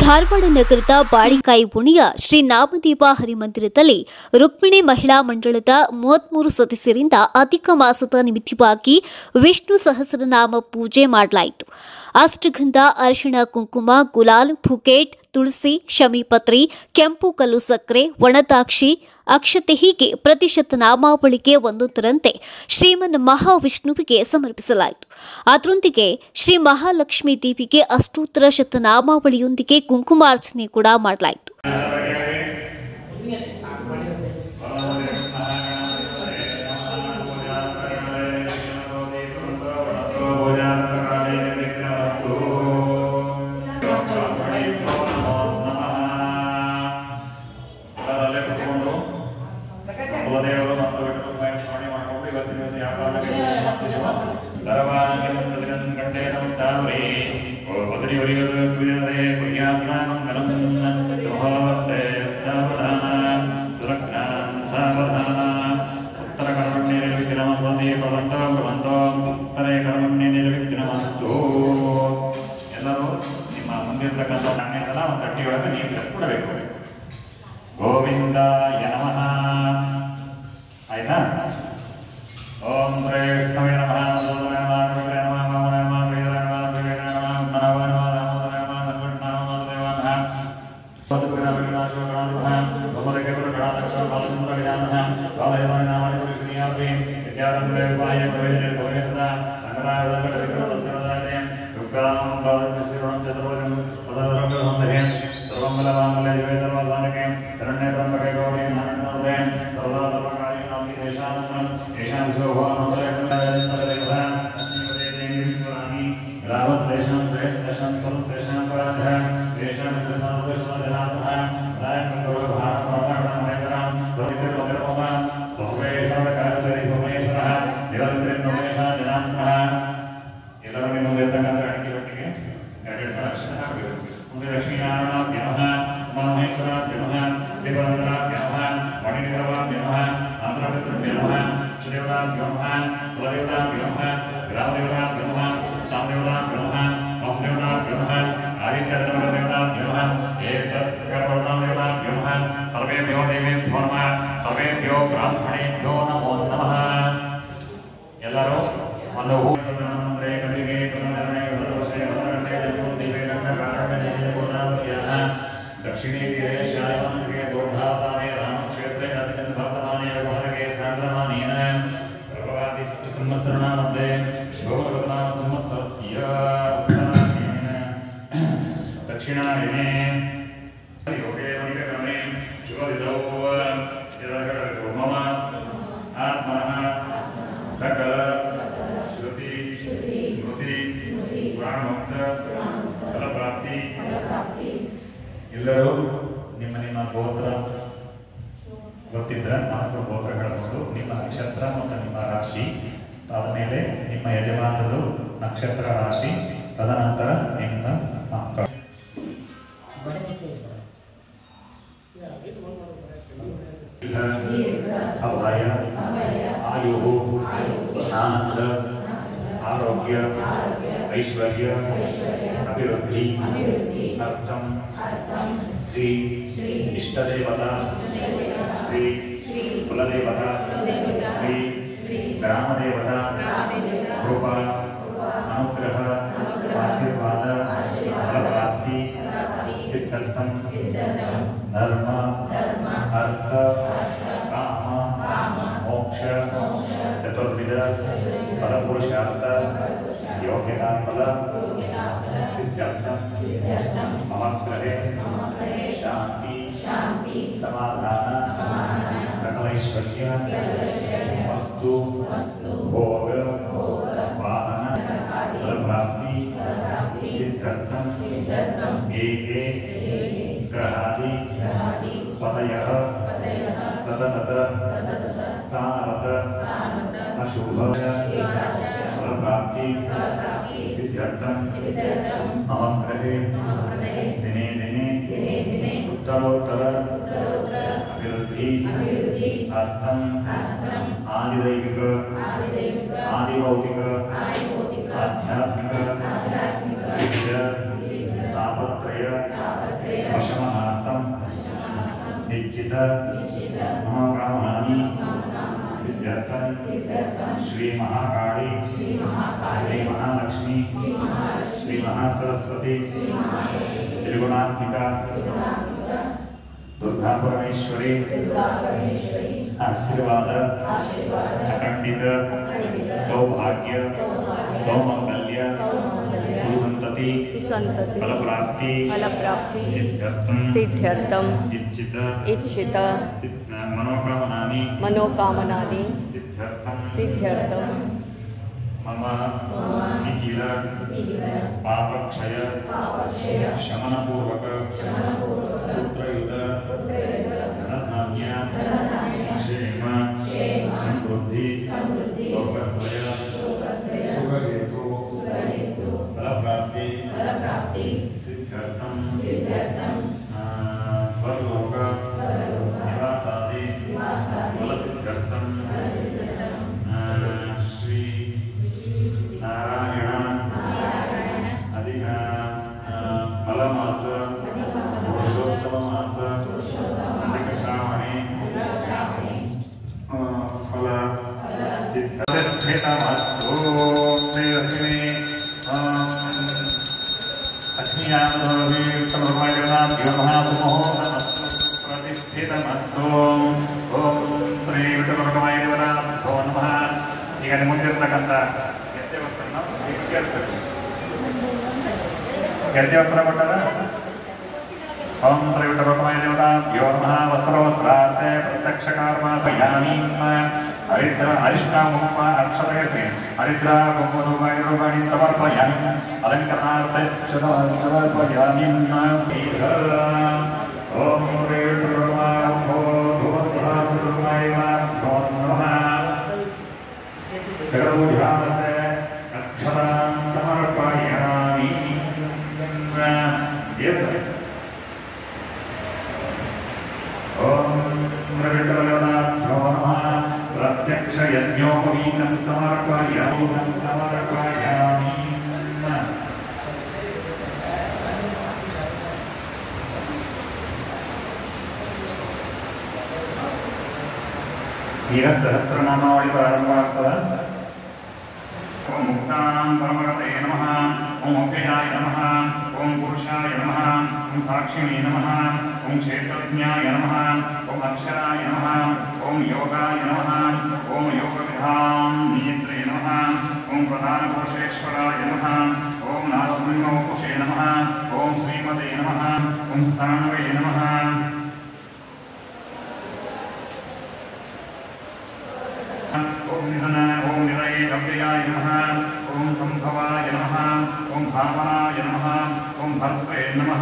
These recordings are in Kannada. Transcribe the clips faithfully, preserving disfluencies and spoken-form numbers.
ಧಾರವಾಡ ನಗರದ ಬಾಳಿಕಾಯಿ ಓಣಿಯ ಶ್ರೀ ನಾಮದೇವ ಹರಿಮಂದಿರದಲ್ಲಿ ರುಕ್ಮಿಣಿ ಮಹಿಳಾ ಮಂಡಳದ ಮೂವತ್ಮೂರು ಸದಸ್ಯರಿಂದ ಅಧಿಕ ಮಾಸದ ನಿಮಿತ್ತವಾಗಿ ವಿಷ್ಣು ಸಹಸ್ರನಾಮ ಪೂಜೆ ಮಾಡಲಾಯಿತು. ಅಷ್ಟಗಂಧ, ಅರಿಶಿಣ, ಕುಂಕುಮ, ಗುಲಾಲ್, ಬುಕೇಟ್, ತುಳಸಿ, ಶಮೀಪತ್ರಿ, ಕೆಂಪು ಕಲ್ಲು ಸಕ್ಕರೆ, ಒಣದಾಕ್ಷಿ, ಅಕ್ಷತೆ ಹೀಗೆ ಪ್ರತಿಶತ ನಾಮಾವಳಿಗೆ ಒಂದೊಂದರಂತೆ ಶ್ರೀಮನ್ ಮಹಾವಿಷ್ಣುವಿಗೆ ಸಮರ್ಪಿಸಲಾಯಿತು. ಅದರೊಂದಿಗೆ ಶ್ರೀ ಮಹಾಲಕ್ಷ್ಮೀ ದೇವಿಗೆ ಅಷ್ಟೋತ್ತರ ಶತನಾಮಾವಳಿಯೊಂದಿಗೆ ಕುಂಕುಮಾರ್ಚನೆ ಕೂಡ ಮಾಡಲಾಯಿತು. ಕುಲದೇವರು ಮತ್ತು ವಿಠ್ಠಲ ಸ್ಮರಣೆ ಮಾಡಿಕೊಂಡು ಇವತ್ತಿನ ದಿವಸ ಯಾವ ಕಾರಣಕ್ಕೆ ಮಾಡ್ತಿದ್ದೀವೋ ದರವಾಗೆ ಮುಂದಲಿನ ಗಂಟೆ ನಮಿತಾವರಿ ಒದರಿ ಒರಿಯದ ತುಯದೆ ಪುಣ್ಯಾಸನ ಮಂಗಲಂ ಯೋಹವತ್ತೆ ಸಾವಧಾನ ಸುರಜ್ಞಾನ ಸಾವಧಾನ ಉತ್ತರ ಕರ್ಮಣ್ಯ ನಿರ್ವಿಘ್ನಮಸ್ತು ಭವಂತೋ ಭವಂತೋ ಉತ್ತರೇ ಕರ್ಮಣ್ಯ ನಿರ್ವಿಘ್ನಮಸ್ತು. ಎಲ್ಲರೂ ನಿಮ್ಮ ಮುಂದಿರತಕ್ಕಂಥ ನಾಣ್ಯ ಸಲ ಒಂದು ತಟ್ಟಿಯೊಳಗೆ ನೀವು ಕೊಡಬೇಕು. ಗೋವಿಂದಾಯ ನಮಃ. ಆಯ್ತಾ? ಓಂ ಶ್ರೇಷ್ಠವೇ ನಮಃ. ಎಲ್ಲರೂ ಒಂದು दक्षिणे तीरे शायवनगे दोधाताने रामक्षेत्रे अस्मिन् वर्तमाने व्यवहारके चान्द्रमानेन प्रभवादिष्ट संवत्सरणामध्ये शोभनाम संवत्सरस्य उत्तरायणे दक्षिणायने योगे मनिक्रमे शुभदिनौ यदगतो मम आत्मनः सकल श्रुति स्मृति पुराणोक्त फलप्राप्ति. ಎಲ್ಲರೂ ನಿಮ್ಮ ನಿಮ್ಮ ಗೋತ್ರ ಗೊತ್ತಿದ್ದರೆ ನಾಲ್ಕು ಗೋತ್ರ ಹೇಳ್ಬೋದು. ನಿಮ್ಮ ನಕ್ಷತ್ರ ಮತ್ತು ನಿಮ್ಮ ರಾಶಿ, ಆದಮೇಲೆ ನಿಮ್ಮ ಯಜಮಾನರು ನಕ್ಷತ್ರ ರಾಶಿ, ತದನಂತರ ನಿಮ್ಮ ಮಕ್ಕಳು. ಅಭಯ, ಆಯು, ಆನಂದ, ಆರೋಗ್ಯ, ಐಶ್ವರ್ಯ, ಅಭಿವೃದ್ಧಿ, ಅರ್ಥಂ, ಶ್ರೀ ಇಷ್ಟದೇವತಾ, ಶ್ರೀ ಕುಲದೇವತಾ, ಶ್ರೀ ಗ್ರಾಮದೇವತಾ ಕೃಪ, ಅನುಗ್ರಹ, ಆಶೀರ್ವಾದ, ಫಲಪ್ರಾಪ್ತಿ, ಸಿದ್ಧರ್ಥಂ, ಧರ್ಮ, ಅರ್ಥ, ಕಾಮ, ಮೋಕ್ಷ, ಚತುರ್ವಿಧ ಫಲಪುರುಷಾರ್ಥ, ಯೋಗ್ಯತಾ ಫಲ ಸಿದ್ಧಾರ್ಥಂ ಮಮ ಗೃಹೇ ಶಾಂತಿ ಸಮಾಧಾನ ಸಕಲೈಶ್ವರ್ಯ ವಸ್ತು ಭೋಗ ವಾಹನ ಫಲಪ್ರಾಪ್ತಿ ಸಿದ್ಧಾರ್ಥಂ ಏಕೆ ಗ್ರಹಾದಿ ಪದಯಃ ತದನತ ಸ್ಥಾನವತ ಅಶುಭ ಫಲಪ್ರಾಪ್ತಿ ಸಿದ್ಧಾರ್ಥಂ ಮಮ ಗೃಹೇ ದಿನೇ ದಿನೇ ಉತ್ತರೋತ್ತರ ಅಭಿವೃದ್ಧಿ ಅರ್ಥಂ ಆದಿದೈವಿಕ ಆದಿಭೌತಿಕ ಆಧ್ಯಾತ್ಮಿಕ ತಾಪತ್ರಯ वशमनार्थं निश्चित मनोकामनानि सिद्ध्यर्थं श्री महाकाली श्री महालक्ष्मी श्री महासरस्वती त्रिगुणात्मिका दुर्गा परमेश्वरी आशीर्वाद अखंडित सौभाग्य सौमंगल्य सुसंतति फल प्राप्ति सिद्ध्यर्थम इच्छित इच्छित मनोकामनानि मनोकामनानि सिद्ध्यर्थम मम निखिल पापक्षय शमनपूर्वक पुत्रयुत धनधान्य क्षेम समृद्धि लोकत्रय सुखहेतु फलप्राप्ति सिद्ध्यर्थं स्वर्लोक निवासादि फलसिद्ध्यर्थं श्री नारायण अधिक फलमास पुरुषोत्तम मास अधिक श्रावणे फल सिद्धेतमस्तु देवस्मिने अग्नियामधोऽपि उत्तमभाग्यवताभ्यो महासुमो प्रतिष्ठितमस्तु ॐ श्री विठ्ठलरुक्माय देवताभ्यो नमः. ಈಗ ನಿಮ್ಮ ಮುಂದಿರ್ತಕ್ಕಂಥ ಗೆಜ್ಜೆ ವಸ್ತ್ರನ ಕೇಳಿಸ್ಬೇಕು. ಗೆಜ್ಜೆ ವಸ್ತ್ರ ಕೊಟ್ಟಾರ ಓಂ ಶ್ರೀ ವಿಠ್ಠಲರುಕ್ಮಾಯ ದೇವತಾಭ್ಯೋ ನಮಃ. ವಸ್ತ್ರೋತ್ರಾರ್थे ಪ್ರತ್ಯಕ್ಷ ಕರ್ಮಾಪಯಾಮಿ ಹರಿದ್ರ ಅರಿಷ್ಣ ಕುಂಕುಮ ಅಕ್ಷತೆಗೆ ಹರಿದ್ರ ಕುಂಕುಮ ಧೂಪಾದಿ ಸಮರ್ಪಯಾಮಿ ಅಲಂಕರಣಾರ್ಥೆ ಸಮರ್ಪಯಾಮಿ. ಓಂ ಶ್ರೀ ವಿಠ್ಠಲರುಕ್ಮಾಯ ನಮಃ. सर्वोध्याते अक्षरां समर्पयामि. Yes. ओम विठ्ठलदेवताभ्यो नमः. प्रत्यक्ष यज्ञोपवीतं समर्पयामि समर्पयामि. ಈಗ ಸಹಸ್ರನಾಮಾವಳಿ ಪ್ರಾರಂಭ ಆಗ್ತದೆ. ओम मुक्तानां परमगतये नमः. ओम अव्ययाय नमः. ओम पुरुषाय नमः. ओम साक्षिणे नमः. ओम क्षेत्रज्ञाय नमः. ओम अक्षराय नमः. ओम योगाय नमः. ओम योगविधां नेत्रे नमः. ओम प्रधानपुरुषेश्वराय नमः. ओम नारसिंहोपुषे नमः. ओम श्रीमते नमः. ओम स्थानवे नमः. ओम निधन ओम निलये अव्ययाय नमः. ओम संभवाय नमः. ओम भावनाय नमः. ओम भर्त्रे नमः.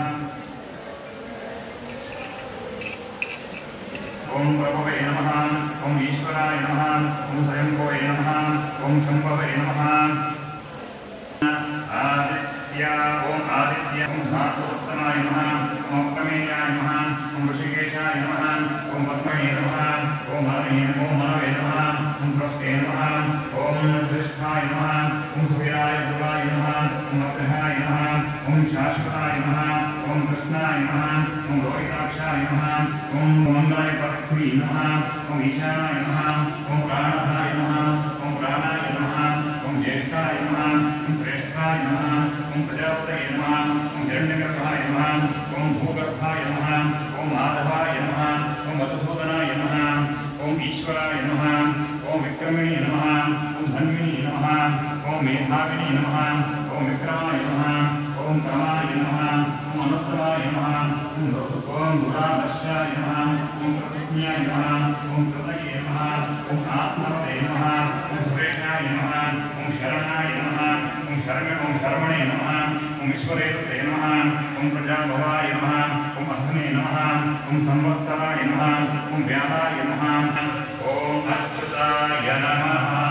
ओम प्रभवे नमः. ओम ईश्वराय नमः. ओम स्वयंभवे नमः. ओम शंभवे नमः. आदित्य ओम आदित्य ओम धातुत्तमाय नमः. ओम प्रमेयाय नमः. ओम ऋषिकेशाय नमः. ओम पद्मने नमः. ओम हरणे ओम हरवे नमः. ओम प्रस्थे नमः. ओम श्रेष्ठाय नमः. ओम सुवीराय दुर्गाय नमः. ओम अग्रहाय नमः. ओम शाश्वताय नमः. ओम कृष्णाय नमः. ओम रोहिताक्षाय नमः. ओम मंगलाय परस्वी नमः. ओम ईशानाय नमः. ओम प्राणाय नमः. ओम प्राणाय नमः. ओम ज्येष्ठाय नमः. ओम श्रेष्ठाय नमः. ओम प्रजापतये नमः. ओम हिरण्यगर्भाय नमः. ओम भूगर्भाय नमः. ओम माधवाय नमः. ओम मधुसूदनाय नमः. ओम ईश्वराय नमः. ओम विक्रमिणे नमः. ओम धन्विने नमः. ओम मेधाविने नमः. ओम विक्रमाय नमः. ओम क्रमाय नमः. ओम अनुत्तमाय नमः. ओम दुरादर्शाय नमः. ओम प्रतिज्ञाय नमः. ओम कृतये नमः. ओम आत्मवते नमः. ओम सुरेशाय नमः. ओम शरणाय नमः. ओम शरण ओम शर्मणे नमः. ओम ईश्वरेतसे नमः. ओम प्रजाभवाय नमः. ओम अग्ने नमः. ओम संवत्सराय नमः. ओम व्याधाय नमः. ओम अच्युताय नमः.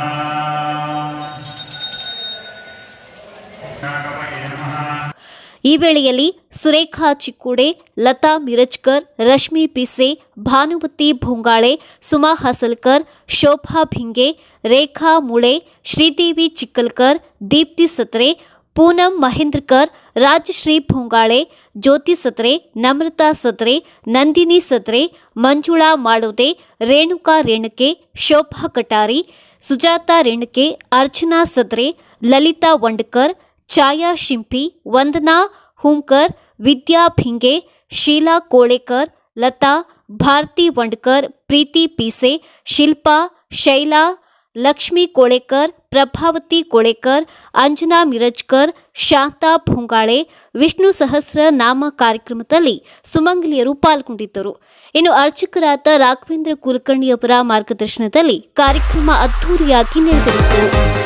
ಈ ವೇಳೆಯಲ್ಲಿ ಸುರೇಖಾ ಚಿಕ್ಕುಡೆ, ಲತಾ ಮಿರಜ್ಕರ್, ರಶ್ಮಿ ಪಿಸೆ, ಭಾನುಮತಿ ಭೊಂಗಾಳೆ, ಸುಮಾ ಹಾಸಲ್ಕರ್, ಶೋಭಾ ಭಿಂಗೆ, ರೇಖಾ ಮುಳೆ, ಶ್ರೀದೇವಿ ಚಿಕ್ಕಲ್ಕರ್, ದೀಪ್ತಿ ಸತ್ರೆ, ಪೂನಂ ಮಹೇಂದ್ರಕರ್, ರಾಜಶ್ರೀ ಭೋಂಗಾಳೆ, ಜ್ಯೋತಿ ಸತ್ರೆ, ನಮ್ರತಾ ಸತ್ರೆ, ನಂದಿನಿ ಸತ್ರೆ, ಮಂಜುಳಾ ಮಾಡೋದೆ, ರೇಣುಕಾ ರೇಣಕೆ, ಶೋಭಾ ಕಟಾರಿ, ಸುಜಾತಾ ರೇಣಕೆ, ಅರ್ಚನಾ ಸತ್ರೆ, ಲಲಿತಾ ವಂಡಕರ್, ಛಾಯಾ ಶಿಂಪಿ, ವಂದನಾ ಹುಂಕರ್, ವಿದ್ಯಾ ಭಿಂಗೆ, ಶೀಲಾ ಕೋಳೇಕರ್, ಲತಾ, ಭಾರತಿ ವಂಡಕರ್, ಪ್ರೀತಿ ಪೀಸೆ, ಶಿಲ್ಪಾ, ಶೈಲಾ, ಲಕ್ಷ್ಮೀ ಕೋಳೇಕರ್, ಪ್ರಭಾವತಿ ಕೋಳೇಕರ್, ಅಂಜನಾ ಮಿರಜ್ಕರ್, ಶಾಂತಾ ಭೋಂಗಾಳೆ, ವಿಷ್ಣು ಸಹಸ್ರ ನಾಮ ಕಾರ್ಯಕ್ರಮದಲ್ಲಿ ಸುಮಂಗಲಿಯರು ಪಾಲ್ಗೊಂಡಿದ್ದರು. ಇನ್ನು ಅರ್ಚಕರಾದ ರಾಘವೇಂದ್ರ ಕುಲಕರ್ಣಿಯವರ ಮಾರ್ಗದರ್ಶನದಲ್ಲಿ ಕಾರ್ಯಕ್ರಮ ಅದ್ಧೂರಿಯಾಗಿ ನೆರವೇರಿತು.